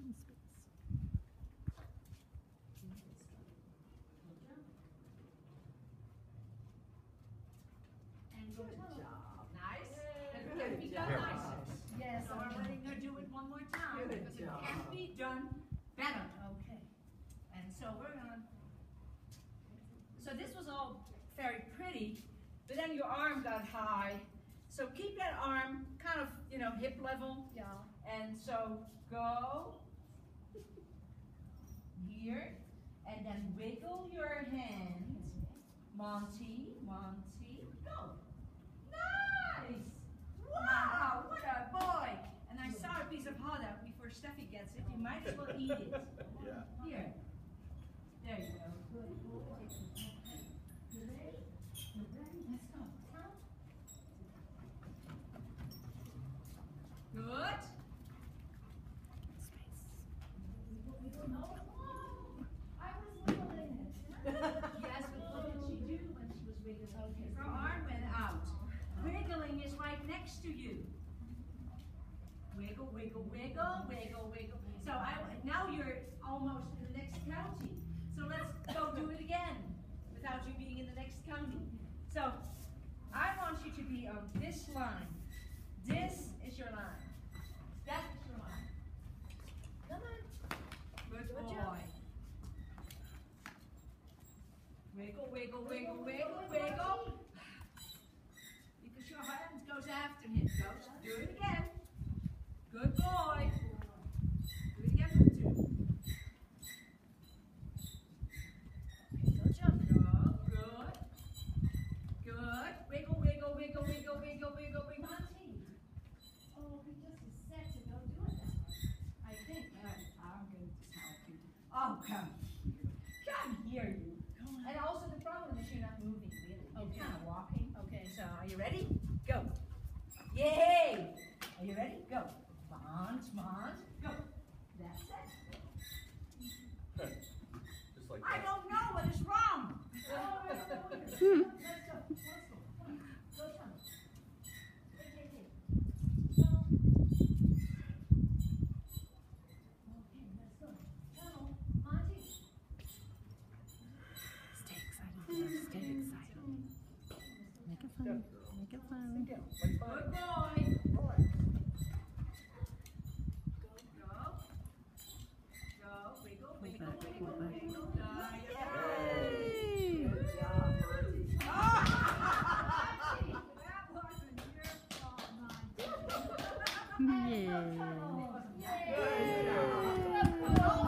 And good job. Nice. Good Can be done job. nicer. Yes. So we're letting her do it one more time Good because it job. can be done better. Okay. And so we're gonna. So this was all very pretty, but then your arm got high. So keep that arm kind of, hip level. Yeah. And so go here, and then wiggle your hand. Monty, go. Nice! Wow, what a boy! And I saw a piece of hot out before Steffi gets it. You might as well eat it. Yeah. Here. There you go. Good. You ready? Let's go. Count. Good. I was wiggling it. Yes, but what did she do when she was wiggling? Okay. Her arm went out. Wiggling is right next to you. Wiggle, wiggle, wiggle, wiggle, wiggle. So now you're almost in the next county. So let's go do it again without you being in the next county. So I want you to be on this line. This is your line. That is your line. Come on. Good Good boy. job. Wiggle, wiggle, wiggle, wiggle, wiggle. Because your hand goes after him. Go, do it again. Good boy. Do it again for two. Good job. Go. Good. Good. Wiggle, wiggle, wiggle, wiggle, wiggle, wiggle, wiggle. Monty. Oh, he just is set to go do it that way. I think I'm going to just help you. Oh, come here. Come here, you. And also the problem is you're not moving really. You're Okay. kind of walking. Okay. So are you ready? Go. Yay! Are you ready? Go. Mont, go. That's it. Just like I that. don't know what is wrong. Let's go. Let's go. Come on. Go, Tom. Hey. Go. Okay, let's go. Come, Monty. Stay excited. Stay excited. Make it fun. Make it fun. Good boy. Go. Wiggle, wiggle, back, wiggle, pull back. wiggle. Yay! Good job, Monty. That wasn't your fault, Monty. Yeah. Yay. Good job. Oh,